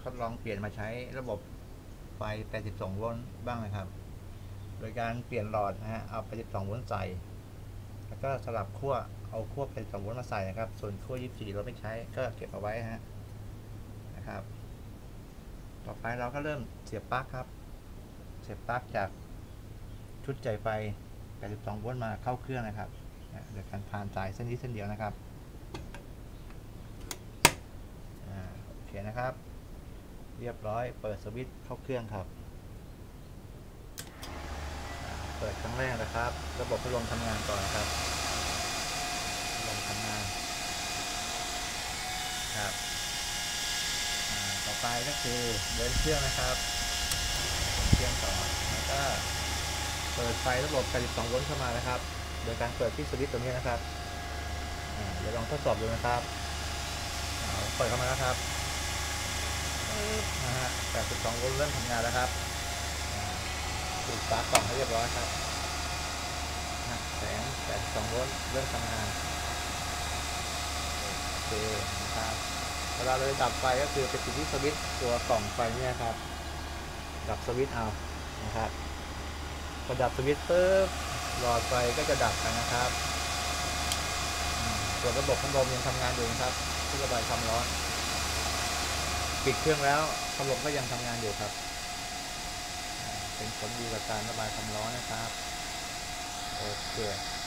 ทดลองเปลี่ยนมาใช้ระบบไฟ 82 โวลต์บ้างนะครับโดยการเปลี่ยนหลอดนะฮะเอา 82 โวลต์ใส่แล้วก็สลับขั้วเอาขั้ว 82 โวลต์มาใส่นะครับส่วนขั้ว 24 เราไม่ใช้ก็เก็บเอาไว้นะครับต่อไปเราก็เริ่มเสียบปลั๊กครับเสียบปลั๊กจากชุดจ่ายไฟ 82 โวลต์มาเข้าเครื่องนะครับโดยการผ่านสายเส้นนี้เส้นเดียวนะครับโอเคนะครับเรียบร้อยเปิดสวิตช์เข้าเครื่องครับเปิดครั้งแรกนะครับระบบพัดลมทำงานก่อนครับพัดลมทำงานครับต่อไปก็คือเดินเครื่องนะครับเครื่องต่อแล้วก็เปิดไฟระบบ 82 โวลต์เข้ามานะครับโดยการเปิดที่สวิตช์ตรงนี้นะครับเดี๋ยวลองทดสอบดูนะครับเปิดเข้ามาแล้วครับนะฮะ 82 โวลต์เริ่มทำงานแล้วครับปิดฝากล่องให้เรียบร้อยครับแสง 82 โวลต์เริ่มทำงานโอเคนะครับเวลาเราดับไฟก็คือไปติดที่สวิตช์ตัวกล่องไฟเนี่ยครับดับสวิตช์เอานะครับพอดับสวิตช์ปุ๊บหลอดไฟก็จะดับไปนะครับส่วนระบบพัดลมยังทำงานอยู่นะครับที่ระบายความร้อนปิดเครื่องแล้วพัดลมก็ยังทำงานอยู่ครับเป็นผลดีกับการระบายความร้อนนะครับโอเค